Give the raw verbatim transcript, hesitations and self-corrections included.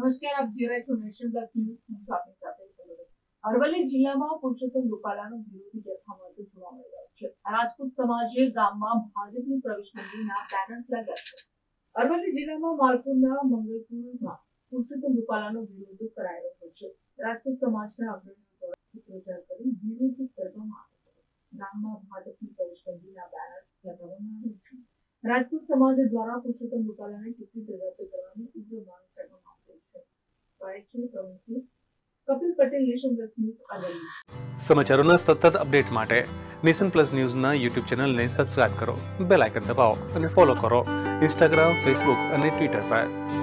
નમસ્કાર, આપ જોઈ રહ્યા છો નેશન પ્લસ ન્યૂઝ. હું છું આપની સાથે કલર. અરવલ્લી જિલ્લામાં પુરુષોત્તમ રૂપાલાનો વિરોધી જથ્થામાં જોવા મળી રહ્યો છે. રાજપૂત સમાજે ગામમાં ભાજપની પ્રવેશબંધીના બેનર્સ લાગ્યા છે. અરવલ્લી જિલ્લામાં માલપુરના મંગલપુરમાં પુરુષોત્તમ રૂપાલાનો વિરોધ કરાઈ રહ્યો છે. રાજપૂત સમાજના અગ્રણીઓ દ્વારા સૂત્રોચ્ચાર કરી વિરોધ કરવામાં આવ્યો છે. ગામમાં ભાજપની પ્રવેશબંધીના બેનર્સ લગાવવામાં આવ્યા છે. રાજપૂત સમાજ દ્વારા પુરુષોત્તમ રૂપાલાની ટિકિટ રદ કરવાની ઉગ્ર માંગ કરવામાં આવી છે. Kapil Patel, nation plus news, Aravalli. સમાચારોના સતત અપડેટ માટે નેશન પ્લસ ન્યૂઝના યુટ્યુબ ચેનલને સબસ્ક્રાઇબ કરો, બેલ આઇકન દબાવો અને ફોલો કરો ઇન્સ્ટાગ્રામ, ફેસબુક અને ટ્વિટર પર.